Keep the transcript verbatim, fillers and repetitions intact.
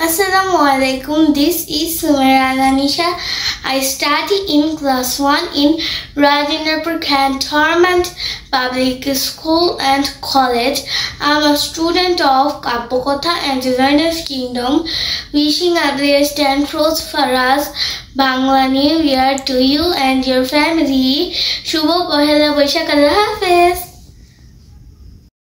Assalamu alaikum. This is Sumaira Anisha. I study in class one in Rajindrapur Cantonment Public School and College. I'm a student of Kapokotha and United Kingdom. Wishing a blessed and prosperous Bangla New Year to you and your family. Shubho Pohela Boishakh. Allah Hafiz.